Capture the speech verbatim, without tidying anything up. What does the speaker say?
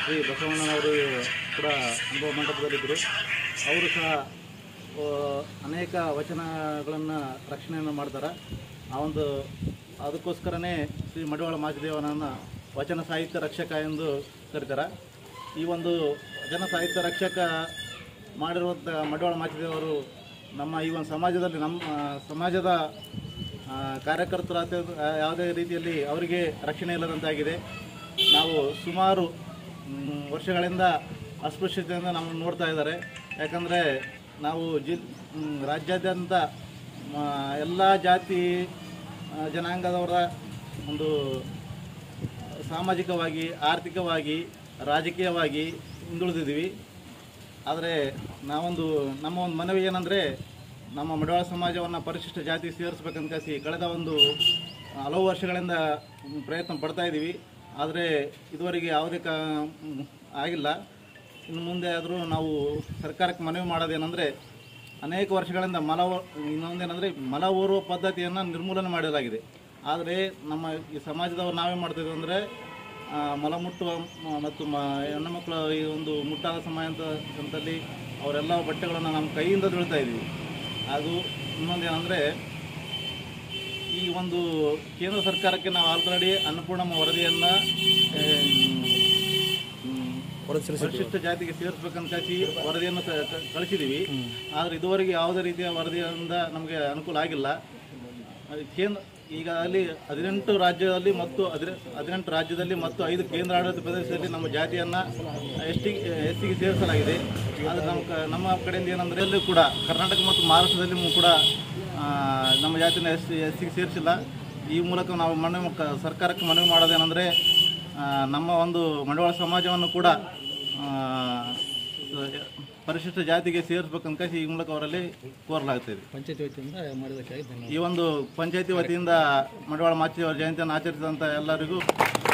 ಶ್ರೀ ಬಸವಣ್ಣನವರು ಕೂಡ ಅನುಭವ ಮಂಟಪದಲ್ಲಿದ್ದರು. ಅವರು ಸಹ ಅನೇಕ ವಚನಗಳನ್ನು ರಕ್ಷಣೆಯನ್ನು ಮಾಡ್ತಾರೆ. ಆ ಒಂದು ಅದಕ್ಕೋಸ್ಕರನೇ ಶ್ರೀ ಮಡಿವಾಳ ಮಾಚಿದೇವನನ್ನು ವಚನ ಸಾಹಿತ್ಯ ರಕ್ಷಕ ಎಂದು ಕರೀತಾರೆ. ಈ ಒಂದು ವಚನ ಸಾಹಿತ್ಯ ರಕ್ಷಕ ಮಾಡಿರುವಂಥ ಮಡಿವಾಳ ಮಾಚಿದೇವರು ನಮ್ಮ ಈ ಒಂದು ಸಮಾಜದಲ್ಲಿ ನಮ್ಮ ಸಮಾಜದ ಕಾರ್ಯಕರ್ತರ ಯಾವುದೇ ರೀತಿಯಲ್ಲಿ ಅವರಿಗೆ ರಕ್ಷಣೆ ಇಲ್ಲದಂತಾಗಿದೆ. ನಾವು ಸುಮಾರು ವರ್ಷಗಳಿಂದ ಅಸ್ಪೃಶ್ಯತೆಯಿಂದ ನಮ್ಮನ್ನು ನೋಡ್ತಾ ಇದ್ದಾರೆ. ಯಾಕಂದರೆ ನಾವು ಜಿಲ್ ರಾಜ್ಯಾದ್ಯಂತ ಎಲ್ಲ ಜಾತಿ ಜನಾಂಗದವರ ಒಂದು ಸಾಮಾಜಿಕವಾಗಿ, ಆರ್ಥಿಕವಾಗಿ, ರಾಜಕೀಯವಾಗಿ ಹಿಂದುಳಿದಿದ್ದೀವಿ. ಆದರೆ ನಾವೊಂದು ನಮ್ಮ ಒಂದು ಮನವಿ ಏನಂದರೆ, ನಮ್ಮ ಮಡಿವಾಳ ಸಮಾಜವನ್ನು ಪರಿಶಿಷ್ಟ ಜಾತಿ ಸೇರಿಸ್ಬೇಕಂತ ಕಸಿ ಕಳೆದ ಒಂದು ಹಲವು ವರ್ಷಗಳಿಂದ ಪ್ರಯತ್ನ ಪಡ್ತಾ ಇದ್ದೀವಿ. ಆದರೆ ಇದುವರೆಗೆ ಯಾವುದೇ ಕ ಆಗಿಲ್ಲ. ಇನ್ನು ಮುಂದೆ ಆದರೂ ನಾವು ಸರ್ಕಾರಕ್ಕೆ ಮನವಿ ಮಾಡೋದೇನೆಂದರೆ, ಅನೇಕ ವರ್ಷಗಳಿಂದ ಮಲ ಇನ್ನೊಂದೇನೆಂದರೆ ಮಲ ಓರುವ ಪದ್ಧತಿಯನ್ನು ನಿರ್ಮೂಲನೆ ಮಾಡಲಾಗಿದೆ. ಆದರೆ ನಮ್ಮ ಈ ಸಮಾಜದವ್ರು ನಾವೇ ಮಾಡ್ತಿದ್ವಿ ಅಂದರೆ ಮಲ ಮುಟ್ಟುವ ಮತ್ತು ಮ ಹೆಣ್ಣು ಮಕ್ಕಳ ಈ ಒಂದು ಮುಟ್ಟಾದ ಸಮಯ ಅಂತ ಹಂತದಲ್ಲಿ ಅವರೆಲ್ಲ ಬಟ್ಟೆಗಳನ್ನು ನಮ್ಮ ಕೈಯಿಂದ ತುಳಿತಾ ಇದ್ವಿ. ಅದು ಇನ್ನೊಂದೇನೆಂದರೆ, ಈ ಒಂದು ಕೇಂದ್ರ ಸರ್ಕಾರಕ್ಕೆ ನಾವು ಆಲ್ರೆಡಿ ಅನ್ನಪೂರ್ಣಮ್ಮ ವರದಿಯನ್ನು ಪರಿಶಿಷ್ಟ ಜಾತಿಗೆ ಸೇರಿಸ್ಬೇಕಂತ ಕಳಿಸಿ ವರದಿಯನ್ನು ಕಳಿಸಿದ್ದೀವಿ. ಆದರೆ ಇದುವರೆಗೆ ಯಾವುದೇ ರೀತಿಯ ವರದಿಯಿಂದ ನಮಗೆ ಅನುಕೂಲ ಆಗಿಲ್ಲ. ಕೇಂದ್ರ ಈಗ ಅಲ್ಲಿ ಹದಿನೆಂಟು ರಾಜ್ಯದಲ್ಲಿ ಮತ್ತು ಹದಿನೆ ಹದಿನೆಂಟು ರಾಜ್ಯದಲ್ಲಿ ಮತ್ತು ಐದು ಕೇಂದ್ರಾಡಳಿತ ಪ್ರದೇಶದಲ್ಲಿ ನಮ್ಮ ಜಾತಿಯನ್ನು ಎಸ್ ಟಿ ಎಸ್ ಸಿಗೆ ಸೇರಿಸಲಾಗಿದೆ. ಆದರೆ ನಮ್ಮ ಕ ನಮ್ಮ ಕಡೆಯಿಂದ ಏನಂದರೆ ಎಲ್ಲೂ ಕೂಡ ಕರ್ನಾಟಕ ಮತ್ತು ಮಹಾರಾಷ್ಟ್ರದಲ್ಲಿ ಕೂಡ ನಮ್ಮ ಜಾತಿನ ಎಸ್ ಎಸ್ ಸಿಗೆ ಸೇರಿಸಿಲ್ಲ. ಈ ಮೂಲಕ ನಾವು ಮನವಿ ಸರ್ಕಾರಕ್ಕೆ ಮನವಿ ಮಾಡೋದೇನೆಂದರೆ, ನಮ್ಮ ಒಂದು ಮಡಿವಾಳ ಸಮಾಜವನ್ನು ಕೂಡ ಪರಿಶಿಷ್ಟ ಜಾತಿಗೆ ಸೇರಿಸಬೇಕಂತ ಈ ಮೂಲಕ ಅವರಲ್ಲಿ ಕೋರಲಾಗ್ತದೆ. ಪಂಚಾಯತಿ ವತಿಯಿಂದ ಮಾಡಿದ ಈ ಒಂದು ಪಂಚಾಯತಿ ವತಿಯಿಂದ ಮಡಿವಾಳ ಮಾಚಿದೇವರ ಜಯಂತಿಯನ್ನು ಆಚರಿಸಿದಂಥ ಎಲ್ಲರಿಗೂ